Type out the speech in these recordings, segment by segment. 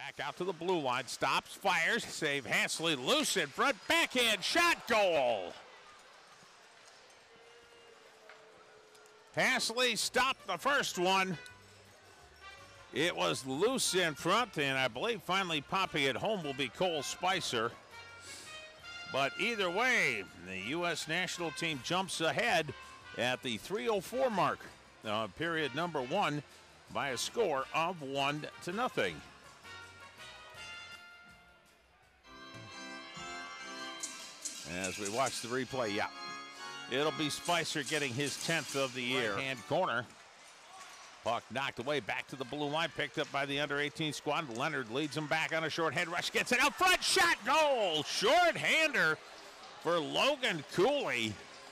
Back out to the blue line, stops, fires, save Hasley, loose in front, backhand shot, goal. Hasley stopped the first one. It was loose in front, and I believe finally popping it home will be Cole Spicer. But either way, the U.S. national team jumps ahead at the 3:04 mark, period number 1, by a score of 1-0. As we watch the replay, it'll be Spicer getting his 10th of the year. Right-hand corner. Puck knocked away, back to the blue line, picked up by the under-18 squad. Leonard leads him back on a short head rush, gets it out front, shot, goal! Short-hander for Logan Cooley.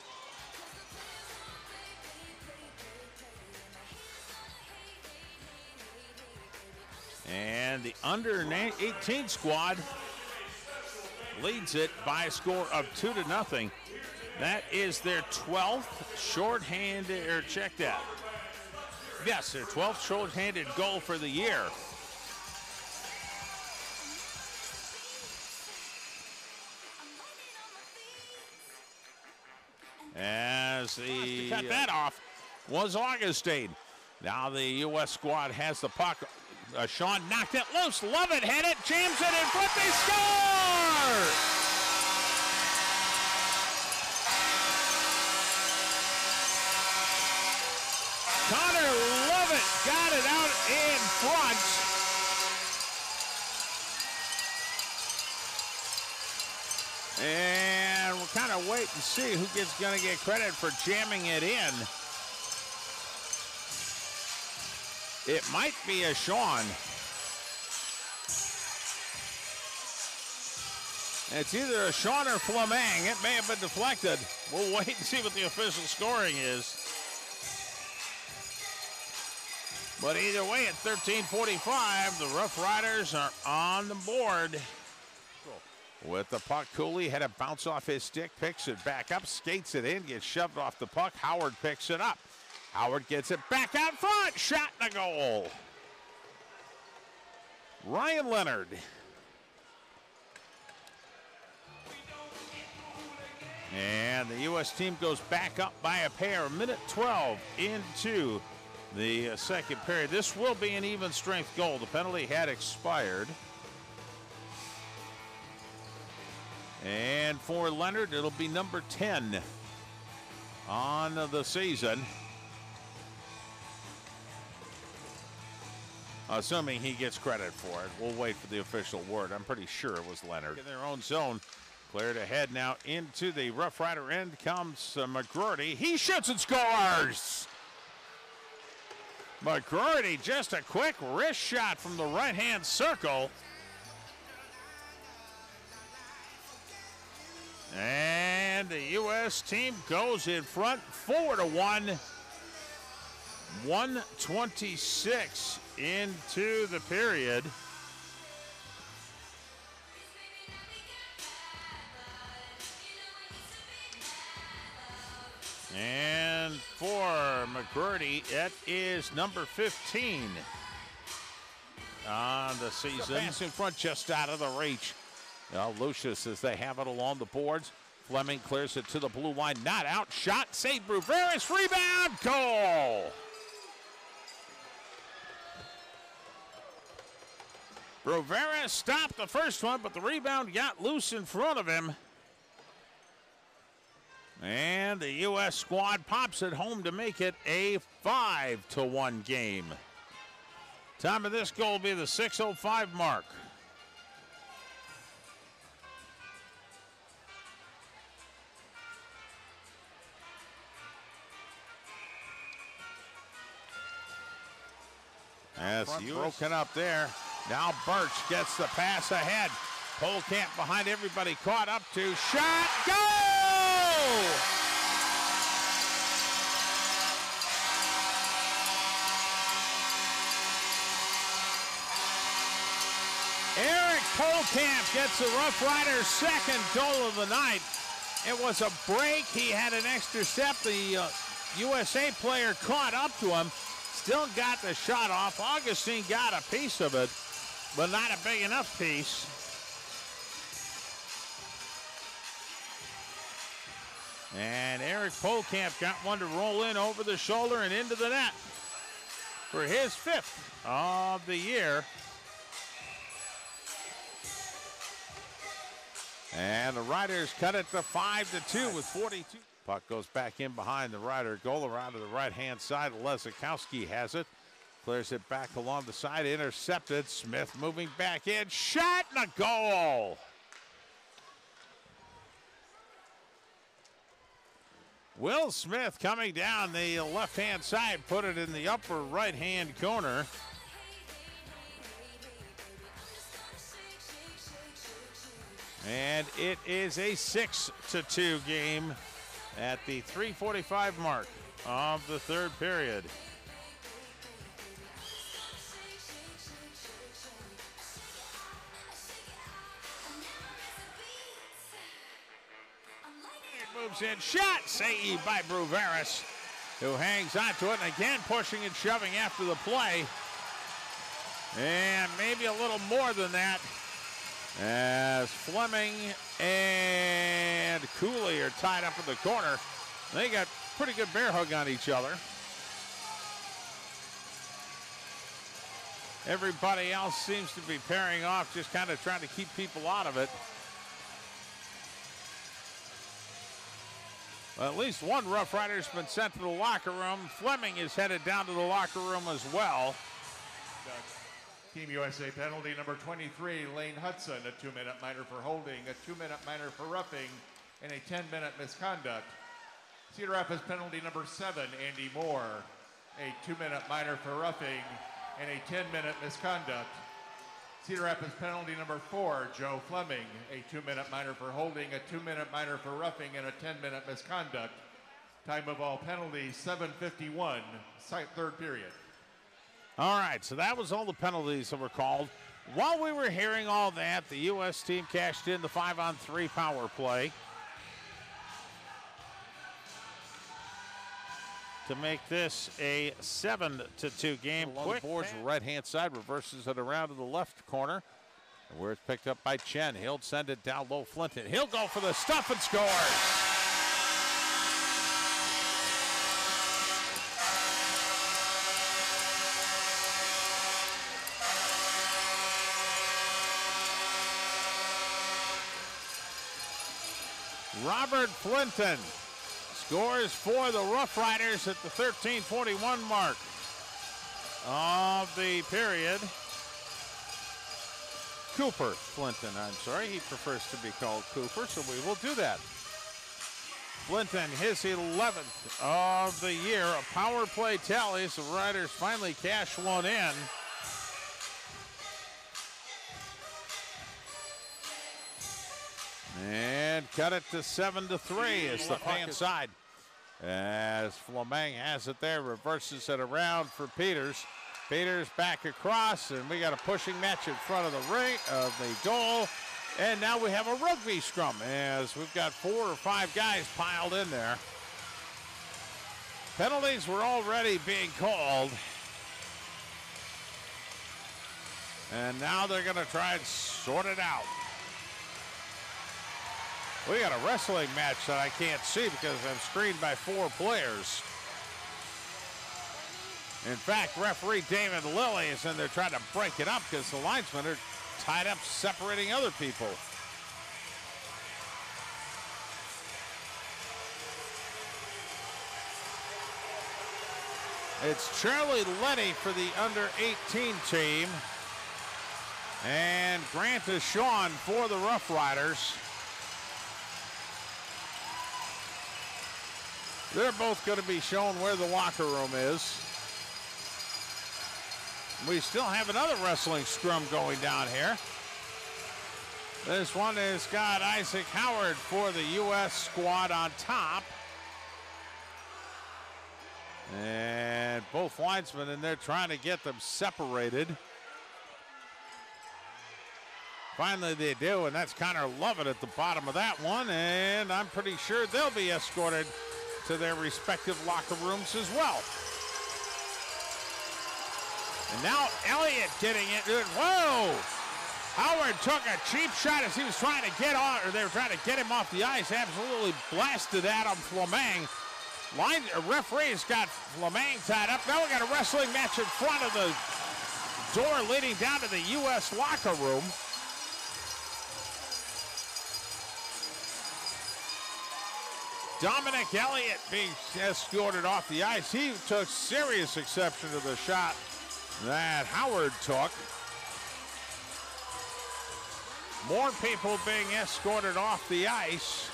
And the under-18 squad leads it by a score of 2-0. That is their 12th shorthanded, or check that. Yes, their 12th shorthanded goal for the year. As the cut that off was Augustine. Now the U.S. squad has the puck. Sean knocked it loose. Lovett had it, jams it in front. They score! Connor Lovett got it out in front. And we'll kind of wait and see who gets going to get credit for jamming it in. It might be a Sean. It's either a Sean or Fleming. It may have been deflected. We'll wait and see what the official scoring is. But either way, at 13:45, the Roughriders are on the board. With the puck, Cooley had a bounce off his stick, picks it back up, skates it in, gets shoved off the puck. Howard picks it up. Howard gets it back out front, shot and a goal. Ryan Leonard. And the U.S. team goes back up by a pair. Minute 12 into the second period. This will be an even strength goal. The penalty had expired. And for Leonard, it'll be number 10 on the season. Assuming he gets credit for it. We'll wait for the official word. I'm pretty sure it was Leonard. In their own zone. Cleared ahead now into the Rough Rider end comes McGroarty. He shoots and scores! McGroarty, just a quick wrist shot from the right-hand circle. And the U.S. team goes in front 4-1. 1:26 into the period. And for McGroarty, it is number 15 on the season. Pass in front just out of the reach. Lucius as they have it along the boards. Fleming clears it to the blue line. Not out. Shot. Save. Bruveris. Rebound. Goal. Bruveris stopped the first one, but the rebound got loose in front of him. And the U.S. squad pops it home to make it a 5-1 game. Time of this goal will be the 6:05 mark. As broken up there. Now Birch gets the pass ahead. Polkamp behind everybody, caught up to. Shot, go! Eric Polkamp gets the Rough Riders' second goal of the night. It was a break. He had an extra step. The USA player caught up to him. Still got the shot off. Augustine got a piece of it. but not a big enough piece. And Eric Polkamp got one to roll in over the shoulder and into the net for his 5th of the year. And the Riders cut it to 5-2 with 42. Puck goes back in behind the Rider goal around to the right-hand side. Lezakowski has it. Clears it back along the side. Intercepted. Smith moving back in. Shot and a goal. Will Smith coming down the left-hand side. Put it in the upper right-hand corner. And it is a 6-2 game at the 3:45 mark of the 3rd period. It moves in, shot, saved by Bruveris, who hangs on to it, and again pushing and shoving after the play. And maybe a little more than that, as Fleming and Cooley are tied up in the corner. They got pretty good bear hug on each other. Everybody else seems to be pairing off, just kind of trying to keep people out of it. Well, at least one Rough Rider's been sent to the locker room. Fleming is headed down to the locker room as well. Team USA penalty number 23, Lane Hudson, a 2-minute minor for holding, a 2-minute minor for roughing, and a 10-minute misconduct. Cedar Rapids penalty number 7, Andy Moore, a 2-minute minor for roughing, and a 10-minute misconduct. Cedar Rapids penalty number 4, Joe Fleming, a 2-minute minor for holding, a 2-minute minor for roughing, and a 10-minute misconduct. Time of all penalties, 7:51, 3rd period. All right, so that was all the penalties that were called. While we were hearing all that, the U.S. team cashed in the 5-on-3 power play to make this a 7-2 game. Quick boards, right-hand side, reverses it around to the left corner, and where it's picked up by Chen. He'll send it down low. Flinton, he'll go for the stuff and scores. Robert Flinton scores for the Rough Riders at the 13:41 mark of the period. Cooper Flinton, I'm sorry. He prefers to be called Cooper, so we will do that. Flinton, his 11th of the year. A power play tally as the Riders finally cash one in. And cut it to 7-3 as the left-hand side. As Fleming has it there, reverses it around for Peters. Peters back across, and we got a pushing match in front of the ring of the goal. And now we have a rugby scrum as we've got 4 or 5 guys piled in there. Penalties were already being called. And now they're going to try and sort it out. We got a wrestling match that I can't see because I'm screened by 4 players. In fact, referee David Lilly is in there trying to break it up because the linesmen are tied up separating other people. It's Charlie Letty for the under-18 team. And Grant is Sean for the Rough Riders. They're both going to be shown where the locker room is. We still have another wrestling scrum going down here. This one has got Isaac Howard for the U.S. squad on top. And both linesmen in there trying to get them separated. Finally they do, and that's Connor Lovett at the bottom of that one. And I'm pretty sure they'll be escorted to their respective locker rooms as well. And now Elliott getting it. Whoa! Howard took a cheap shot as he was trying to get on, or they were trying to get him off the ice. Absolutely blasted Adam Fleming. Referee's got Fleming tied up. Now we got a wrestling match in front of the door leading down to the U.S. locker room. Dominic Elliott being escorted off the ice. He took serious exception to the shot that Howard took. More people being escorted off the ice.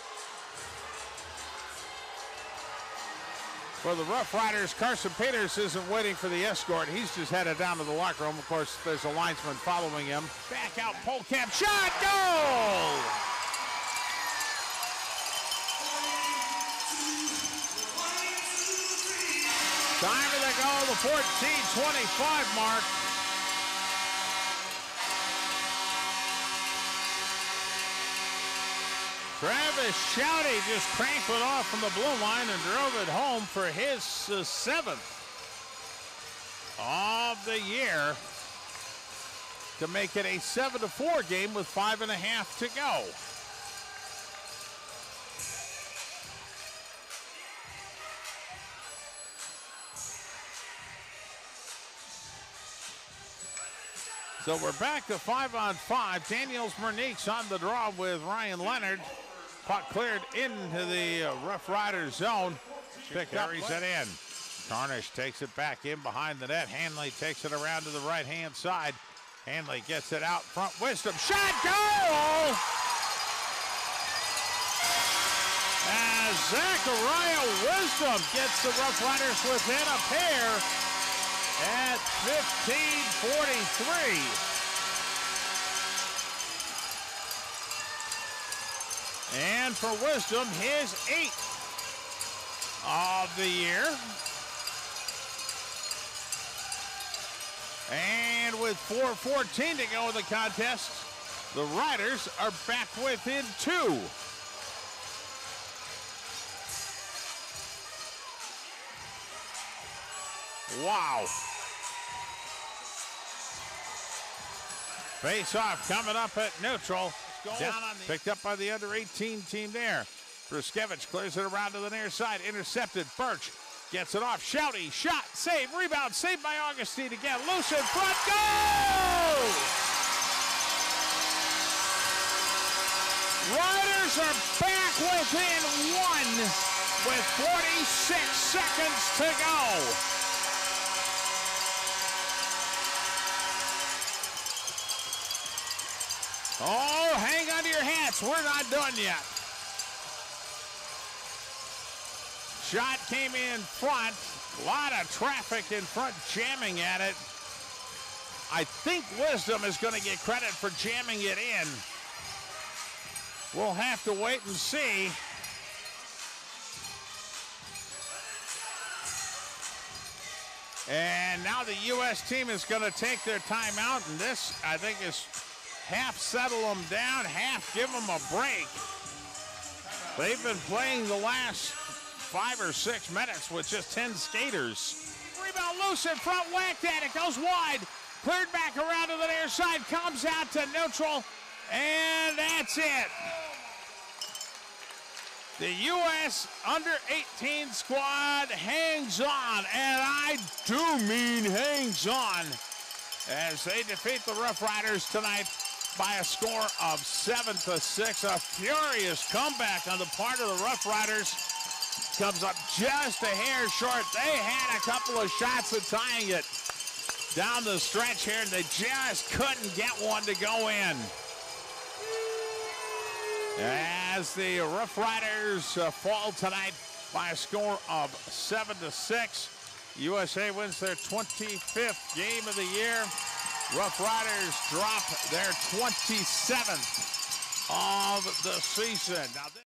For the Roughriders, Carson Peters isn't waiting for the escort. He's just headed down to the locker room. Of course, there's a linesman following him. Back out, Polkamp, shot, goal! Time of the goal, the 14:25 mark. Travis Shouty just cranked it off from the blue line and drove it home for his 7th of the year to make it a 7-4 game with 5.5 to go. So we're back to 5-on-5. Daniels Mernique's on the draw with Ryan Leonard. Puck cleared into the Rough Riders zone. Picked up, carries it in. Carnish takes it back in behind the net. Hanley takes it around to the right-hand side. Hanley gets it out front. Wisdom, shot, goal! As Zachariah Wisdom gets the Rough Riders within a pair at 15:43. And for Wisdom, his 8th of the year. And with 4:14 to go in the contest, the Riders are back within 2. Wow. Face-off coming up at neutral. Down on picked up by the under-18 team there. Bruskevich clears it around to the near side. Intercepted. Birch gets it off. Shouty, shot, save, rebound, saved by Augustine again. Loose in front, goal! Riders are back within 1 with 46 seconds to go. Oh, hang on to your hats. We're not done yet. Shot came in front. A lot of traffic in front jamming at it. I think Wisdom is going to get credit for jamming it in. We'll have to wait and see. And now the U.S. team is going to take their timeout, and this, I think, is half settle them down, half give them a break. They've been playing the last 5 or 6 minutes with just 10 skaters. Rebound loose in front, whacked at it, goes wide. Cleared back around to the near side, comes out to neutral, and that's it. The U.S. under-18 squad hangs on, and I do mean hangs on, as they defeat the Rough Riders tonight by a score of 7-6. A furious comeback on the part of the Rough Riders. Comes up just a hair short. They had a couple of shots at tying it down the stretch here, and they just couldn't get one to go in. As the Rough Riders fall tonight by a score of 7-6. USA wins their 25th game of the year. Rough Riders drop their 27th of the season. Now